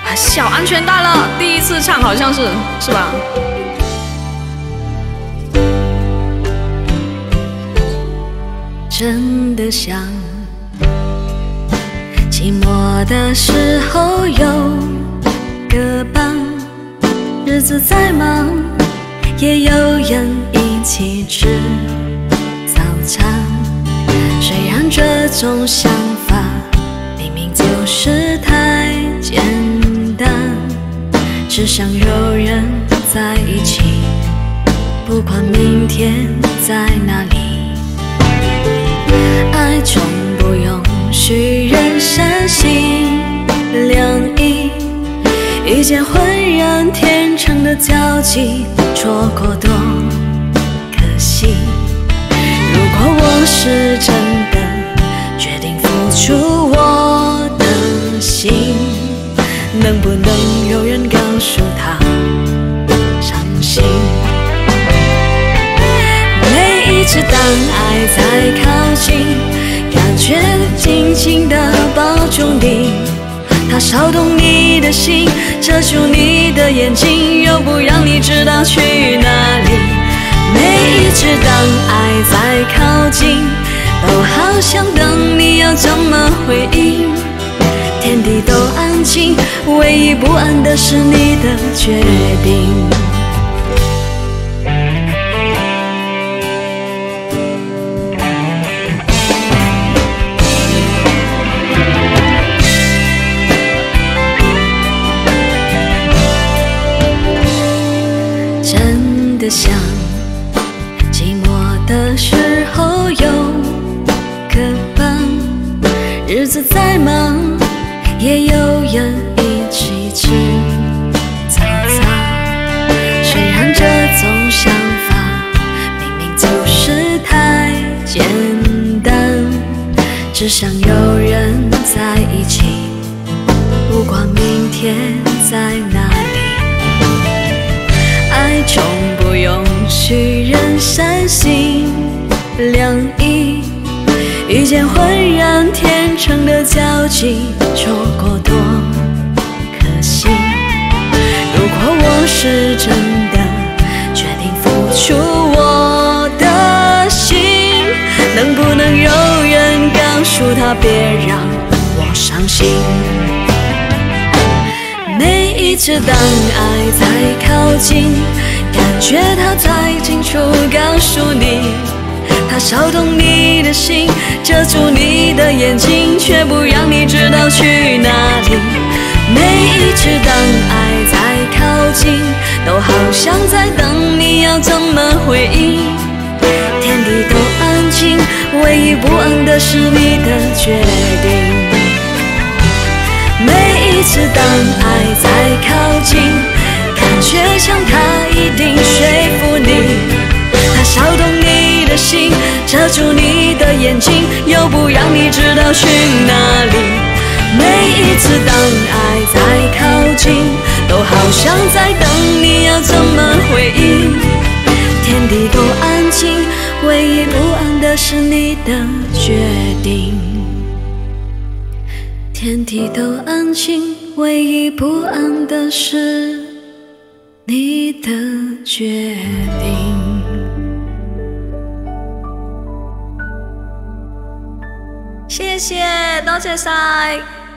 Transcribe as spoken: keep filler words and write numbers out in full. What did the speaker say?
小安全带了，第一次唱好像是，是吧？ 真的想寂寞的时候有个伴，日子再忙也有人一起吃早餐。虽然这种想法明明就是太简单，只想有人在一起，不管明天在哪里。爱从不用虚人善心两意，一见浑然天成的交集，错过多可惜。如果我是真的决定付出我的心，能不能有人告诉他伤心？每一次当爱在靠近，感觉紧紧地抱住你，它骚动你的心，遮住你的眼睛，又不让你知道去哪里。每一次当爱在靠近，都好想等你要怎么回应。天地都安静，唯一不安的是你的决定。真的想寂寞的时候有个伴，日子再忙也有人一起吃早餐。虽然这种想法明明就是太简单，只想有人在一起，不管明天在哪里。爱从不用虚人善心两意，一见浑然天成的交集，错过多可惜。如果我是真的决定付出我的心，能不能有人告诉他别让我伤心？每一次当爱在靠近，感觉它在清楚告诉你，它骚动你的心，遮住你的眼睛，却不让你知道去哪里。每一次当爱在靠近，都好像在等你要怎么回应。天地都安静，唯一不安的是你的决定。每一次当爱在靠近，感觉像他一定说服你，他骚动你的心，遮住你的眼睛，又不让你知道去哪里。每一次当爱在靠近，都好像在等你要怎么回应。天地都安静，唯一不安的是你的决定。天地都安静，唯一不安的是你的决定。 谢谢，多谢晒。